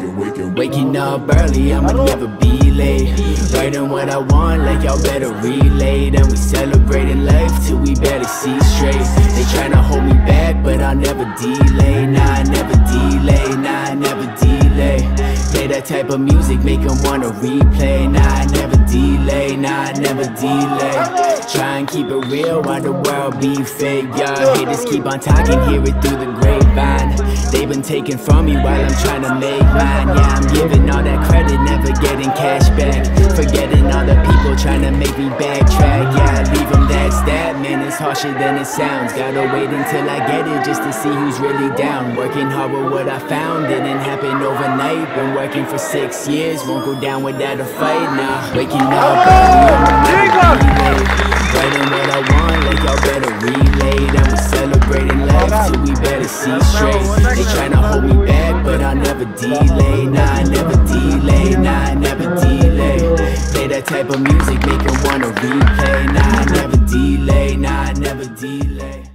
Waking up early, I'ma never be late. Writing what I want, like y'all better relate. And we celebrating life till we barely see straight. They tryna hold me back, but I'll never delay. Nah, I never delay, nah, I never delay. Play that type of music, make them wanna replay. Nah, I never delay, nah, I never delay. Try and keep it real while the world be fake, yeah. Haters keep on talking, hear it through the grapevine. They've been taken from me while I'm trying to make mine. Yeah, I'm giving all that credit, never getting cash back. Forgetting all the people trying to make me backtrack. Yeah, leave them, that's that, man, it's harsher than it sounds. Gotta wait until I get it just to see who's really down. Working hard with what I found, didn't happen overnight. Been working for 6 years, won't go down without a fight. Nah, waking up early, writing what I want, like y'all better relate. And we celebrating life till we better see straight. They tryna hold me back, but I'll never delay. Nah, I never delay, nah, I never delay. Play that type of music, make them wanna replay. Nah, I never delay, nah, I never delay.